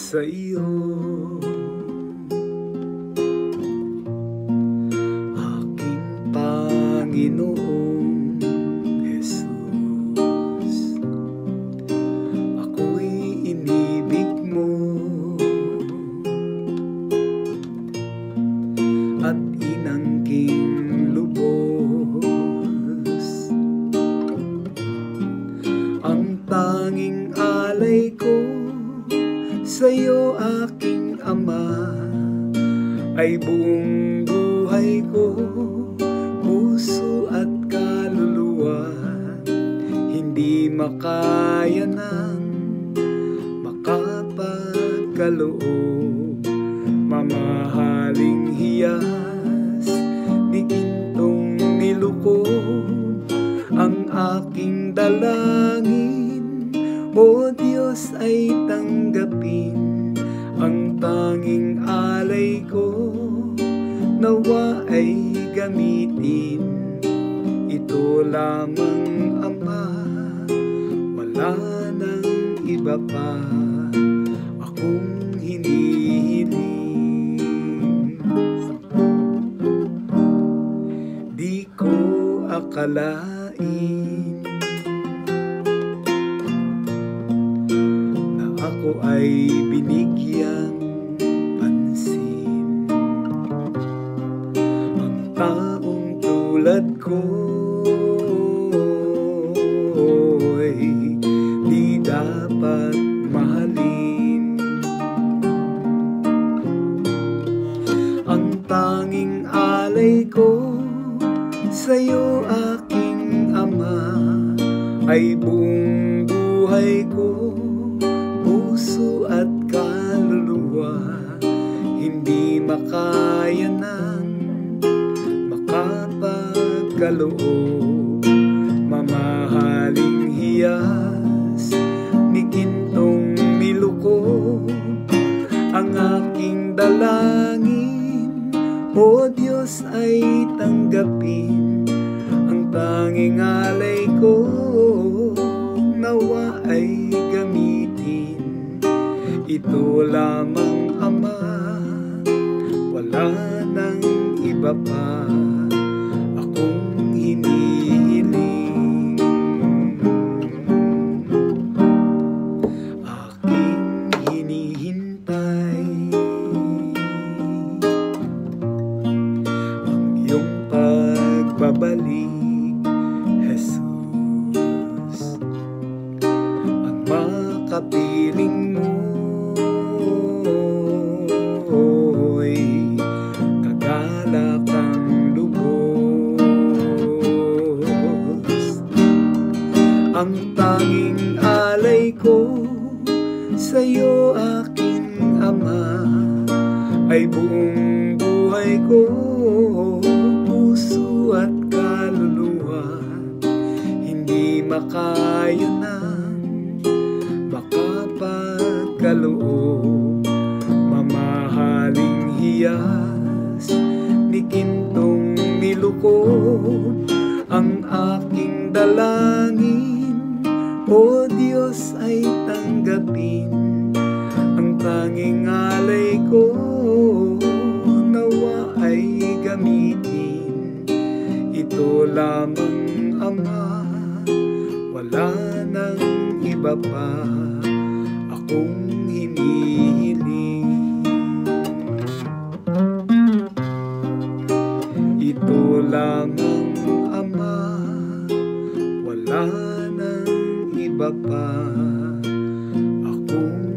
sa iyo, aking Panginoong Jesus. Ako'y inibig mo at inangging lubos. Ang tanging alay ko sa'yo, aking Ama, ay buong buhay ko, puso at kaluluwa. Hindi makaya ng makapagkaloob, mamahaling hiyas ni gintong nilukod. Ang aking dalangin, o Diyos, ay tanggapin. Ang tanging alay ko, nawa ay gamitin. Ito lamang, Ama, wala nang iba pa akong hinihiling. Di ko akalain na ako ay binigyang pansin. Ang taong tulad ko di dapat mahalin. Ang tanging alay ko sa'yo, aking Ama, ay buong buhay ko, puso at kaluluwa. Hindi makaya ng makapagkaloob, mamahaling hiyas ni gintong nilukod. Ang aking dalangin, o Diyos, ay tanggapin. Ang tanging alay ko, nawa ay gamitin. Ito lamang, Ama, wala nang iba pa akong hinihiling. Aking hinihintay ang iyong pagbabalik, Jesus. Ang makapiling mo kagalak ang lubos. Ang tanging alay ko sa'yo, aking Ama, ay buong buhay ko, puso at kaluluwa. Hindi makaya ng makapagkaloob, mamahaling hiyas ni gintong nilukod. Ang aking dalangin, o Diyos, ay tanggapin. Ang tanging alay ko, nawa ay gamitin. Ito lamang, Ama, wala nang iba pa akong hinihiling. Ito lamang, Ama, wala nang iba pa akong